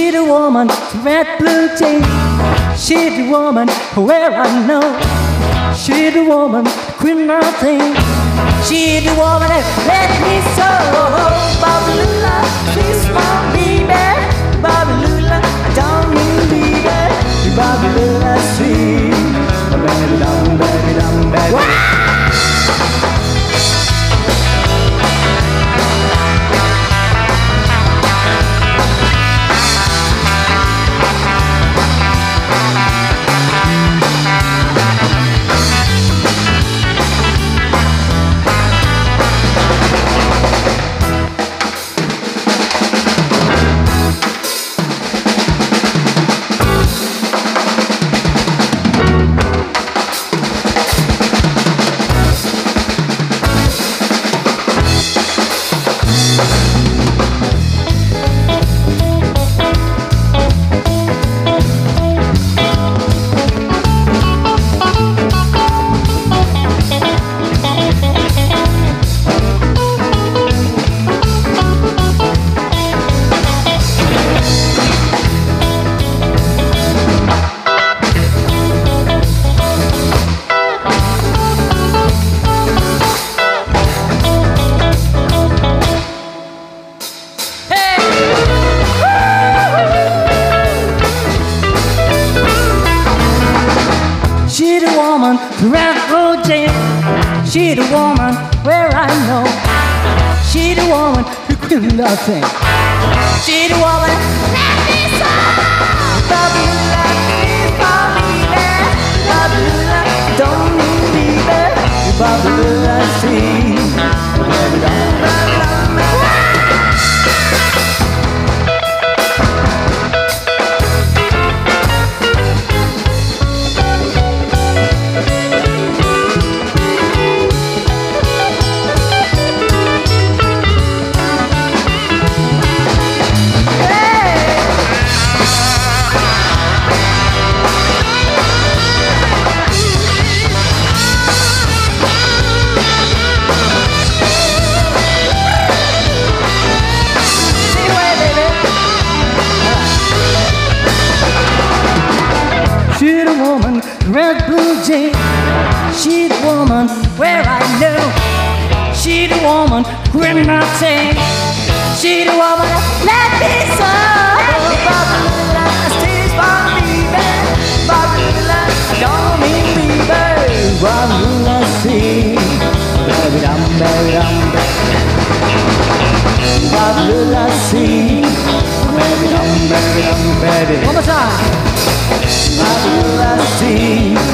She the woman, red blue jeans. She the woman, where I know. She the woman, queen of things. She the woman that let me so. Bobby Lula, she's my baby. Bobby Lula, I don't mean baby. Bobby Lula, sweet. Baby, dum, baby, dum, baby. She the woman, red blue jeans. She the woman, where I know. She the woman who quit nothing. She the woman, let me so. Bobby Lula, please Bobby Lula. Bobby Lula, don't mean baby. Bobby Lula, see. Baby, don't, baby, don't, baby. She the woman, red blue jeans. She the woman, where I know. She the woman, green nothing. She the woman, let me so. Bobby Lula, still for me, baby. Bobby Lula, don't mean me, baby. Bobby Lula, see. Baby, dum, baby, dum, baby. Bobby Lula, see. Baby, dum, baby, dum, baby. One more time. Bobby Lula, see.